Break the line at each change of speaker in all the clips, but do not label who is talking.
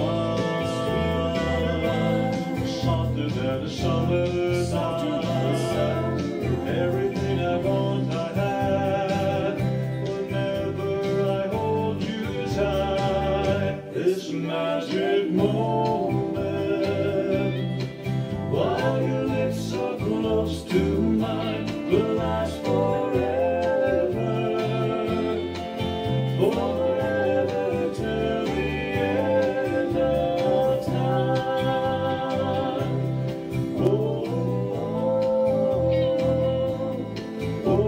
wine, softer than the summer night. Everything I want I had whenever I hold you tight. This magic moment, while your lips are close to mine, will last forever, forever till the end of time. Oh, oh, oh,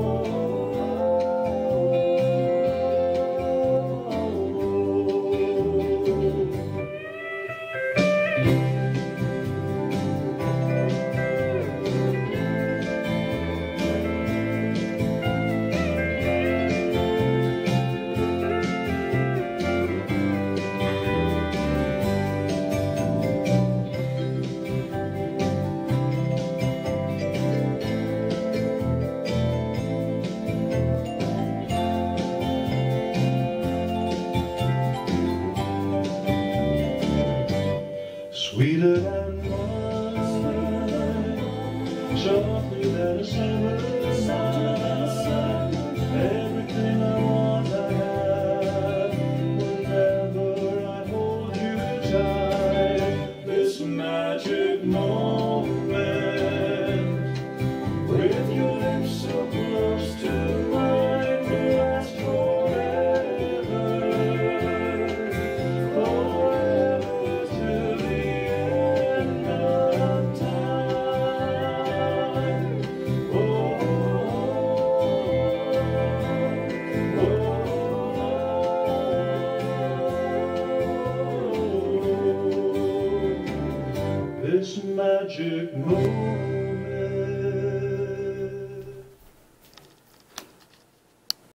sweeter than